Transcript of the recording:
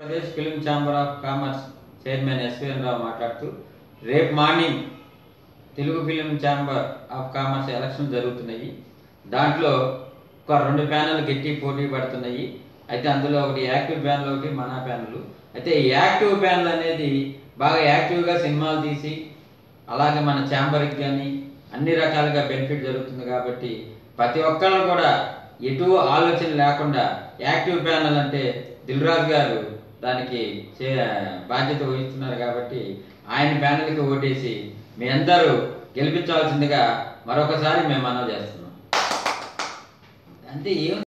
Andhra Pradesh film chamber of commerce chairman SVN Rao మాట్లాడుతూ రేపు morning Telugu film chamber of commerce election జరుగుతున్నాయి. దాంట్లో ఒక 2 ప్యానెల్ గట్టి పోటీ పడుతున్నాయి. అయితే అందులో ఒకటి యాక్టివ్ ప్యానెల్, ఒకటి మనా ప్యానెల్. అయితే యాక్టివ్ ప్యానెల్ అనేది బాగా యాక్టివ్గా సినిమాలు తీసి అలాగే మన ఛాంబర్కి కానీ అన్ని రకాలుగా బెనిఫిట్ జరుగుతుంది కాబట్టి ప్రతి ఒక్కళ్ళు కూడా ఎటు ఆలోచన లేకుండా యాక్టివ్ ప్యానెల్ అంటే దిల్ రాజు గారు దానికి బాధ్యత వహిస్తున్నారు కాబట్టి ఆయన ప్యానెల్కి ఓటేసి మీ అందరూ గెలిపించాల్సిందిగా మరొకసారి మేము మనవి చేస్తున్నాం. అంతే. ఏం